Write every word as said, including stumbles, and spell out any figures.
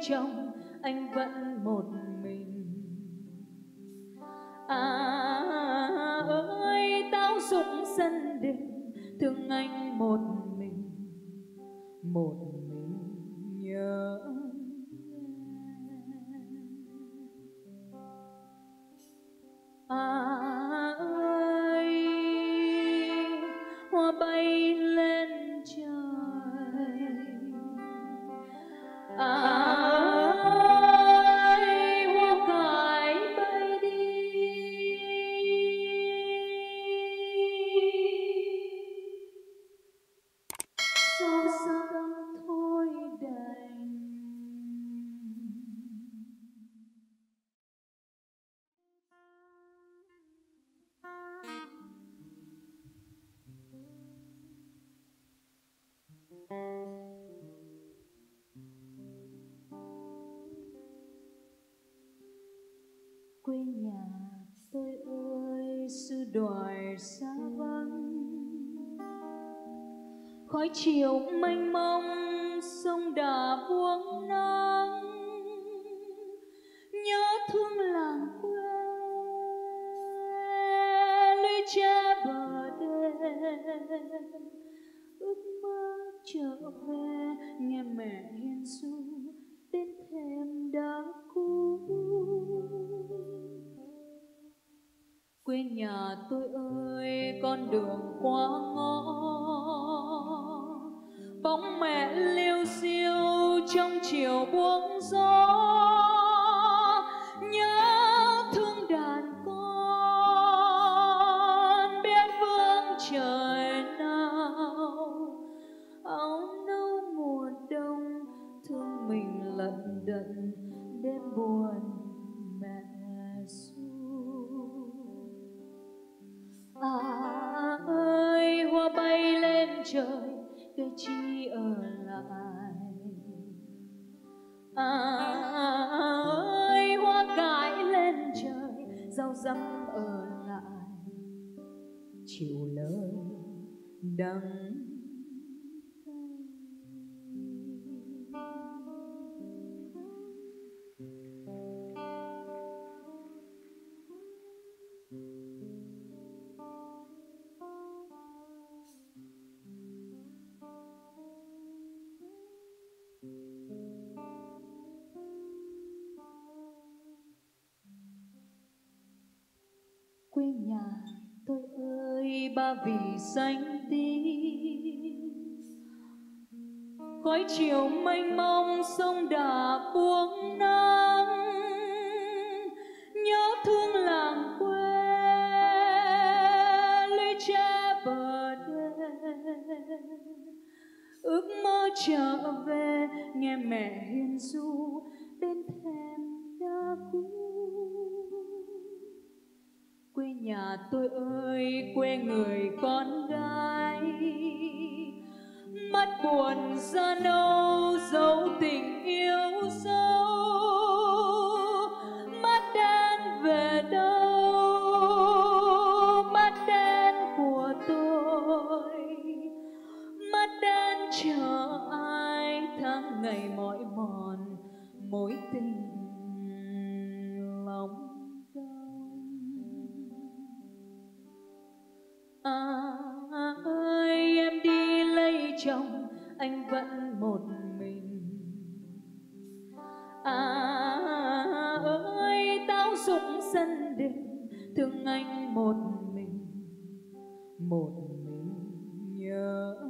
chồng anh vẫn một mình. À ơi táo rụng sân đình, thương anh một mình, một mình nhớ. À ơi hoa bay lên trời, à ơi hoa cải bay đi, sao sắc thôi đành. Quê nhà tôi ơi xứ đoài xa vắng, khói chiều mênh mông sông Đà buông nắng, nhớ thương làng quê lũy tre bờ đê, ước mơ trở về nghe mẹ hiền ru bên thềm đá cũ. Quê nhà tôi ơi con đường qua ngõ, bóng mẹ liêu xiêu trong chiều buông gió, nhớ thương đàn con biết vương trời nào, áo nâu mùa đông thương mình lận đận đêm buồn mẹ ru. À ơi hoa bay lên trời cây chi ở lại, à ơi hoa cải lên trời rau răm ở lại, chịu lời đắng. Quê nhà tôi ơi Ba Vì xanh tím, khói chiều mênh mông sông Đà buông nắng, nhớ thương làng quê lũy tre bờ đê, ước mơ trở về nghe mẹ hiền ru bên thềm đá cũ. Quê nhà tôi ơi quê người con gái, mắt buồn da nâu dấu tình yêu dấu, mắt đen về đâu, mắt đen của tôi, mắt đen chờ ai tháng ngày mỏi mòn mối tình lòng. À ơi em đi lấy chồng anh vẫn một mình. À ơi táo rụng sân đình, thương anh một mình, một mình nhớ.